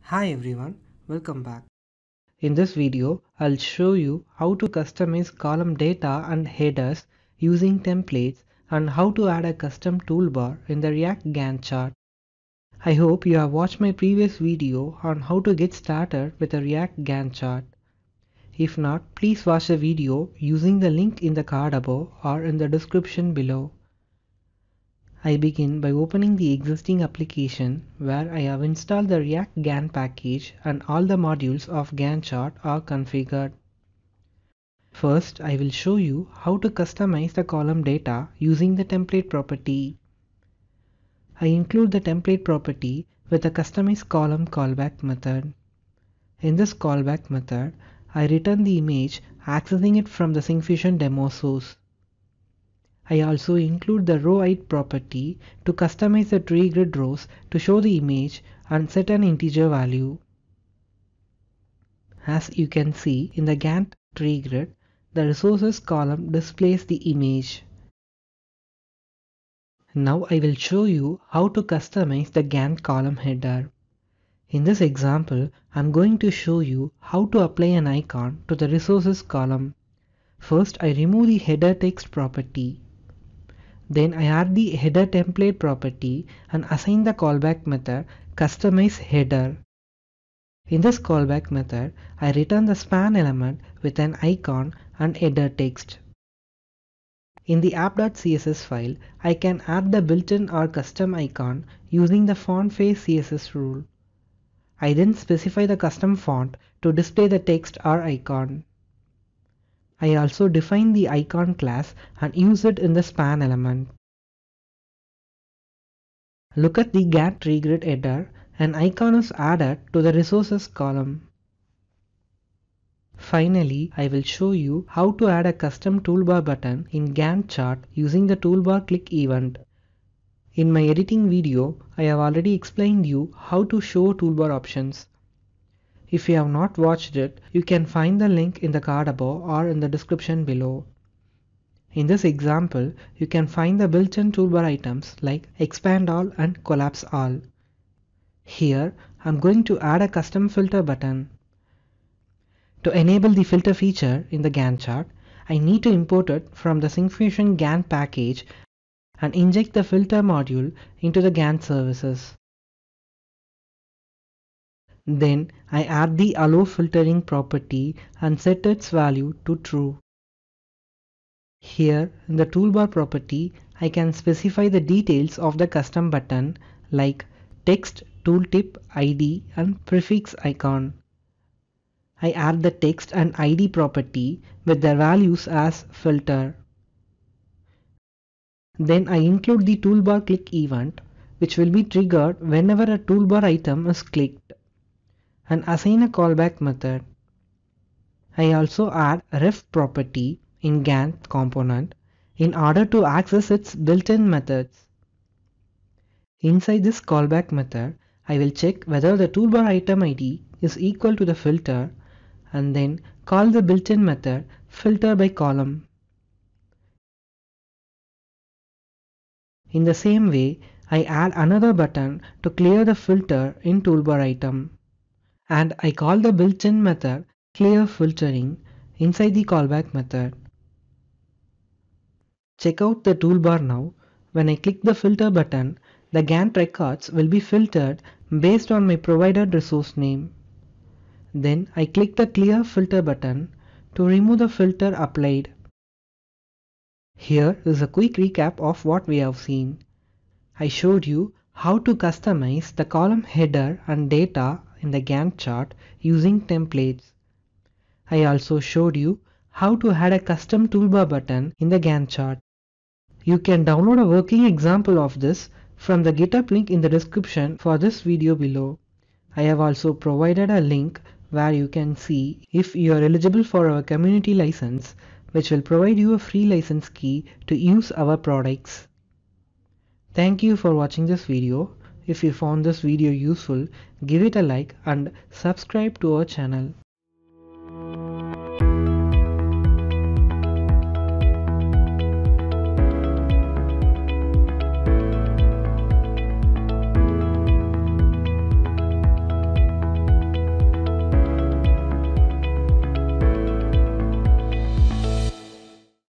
Hi everyone, welcome back. In this video, I'll show you how to customize column data and headers using templates and how to add a custom toolbar in the React Gantt chart. I hope you have watched my previous video on how to get started with a React Gantt chart. If not, please watch the video using the link in the card above or in the description below. I begin by opening the existing application where I have installed the React Gantt package and all the modules of Gantt chart are configured. First, I will show you how to customize the column data using the template property. I include the template property with a customize column callback method. In this callback method, I return the image accessing it from the Syncfusion demo source. I also include the row height property to customize the tree grid rows to show the image and set an integer value. As you can see in the Gantt tree grid, the resources column displays the image. Now I will show you how to customize the Gantt column header. In this example, I am going to show you how to apply an icon to the resources column. First, I remove the header text property. Then I add the header template property and assign the callback method customize header. In this callback method, I return the span element with an icon and header text. In the app.css file, I can add the built-in or custom icon using the font face CSS rule. I then specify the custom font to display the text or icon. I also define the icon class and use it in the span element. Look at the Gantt tree grid header. An icon is added to the resources column. Finally, I will show you how to add a custom toolbar button in Gantt chart using the toolbar click event. In my editing video, I have already explained you how to show toolbar options. If you have not watched it, you can find the link in the card above or in the description below. In this example, you can find the built-in toolbar items like expand all and collapse all. Here, I'm going to add a custom filter button. To enable the filter feature in the Gantt chart, I need to import it from the Syncfusion Gantt package and inject the filter module into the Gantt services. Then I add the allow filtering property and set its value to true. Here in the toolbar property, I can specify the details of the custom button like text, tooltip, ID and prefix icon. I add the text and ID property with their values as filter. Then I include the toolbar click event which will be triggered whenever a toolbar item is clicked and assign a callback method. I also add ref property in Gantt component in order to access its built-in methods. Inside this callback method, I will check whether the toolbar item ID is equal to the filter and then call the built-in method filter by column. In the same way, I add another button to clear the filter in toolbar item. And I call the built-in method clear filtering inside the callback method. Check out the toolbar now. When I click the filter button, the Gantt records will be filtered based on my provided resource name. Then I click the clear filter button to remove the filter applied. Here is a quick recap of what we have seen. I showed you how to customize the column header and data in the Gantt chart using templates. I also showed you how to add a custom toolbar button in the Gantt chart. You can download a working example of this from the GitHub link in the description for this video below. I have also provided a link where you can see if you are eligible for our community license, which will provide you a free license key to use our products. Thank you for watching this video. If you found this video useful, give it a like and subscribe to our channel.